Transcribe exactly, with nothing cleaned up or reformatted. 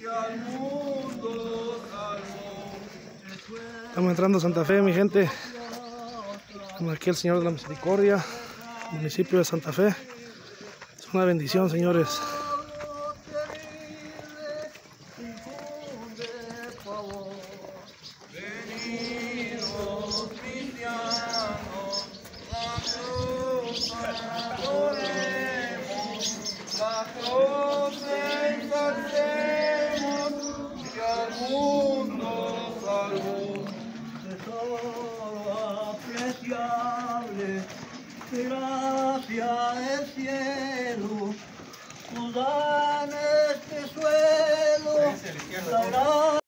Estamos entrando a Santa Fe, mi gente. Estamos aquí el Señor de la Misericordia, municipio de Santa Fe. Es una bendición, señores. Gracia del cielo, nos dan este suelo.